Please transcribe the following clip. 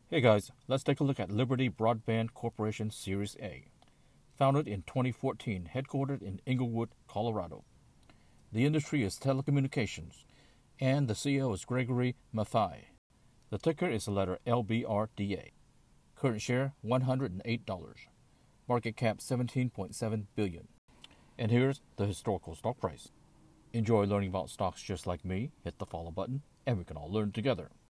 Hey guys, let's take a look at Liberty Broadband Corporation Series A. Founded in 2014, headquartered in Englewood, Colorado. The industry is telecommunications, and the CEO is Gregory Mathai. The ticker is the letter LBRDA. Current share $108. Market cap $17.7 billion. And here's the historical stock price. Enjoy learning about stocks just like me? Hit the follow button, and we can all learn together.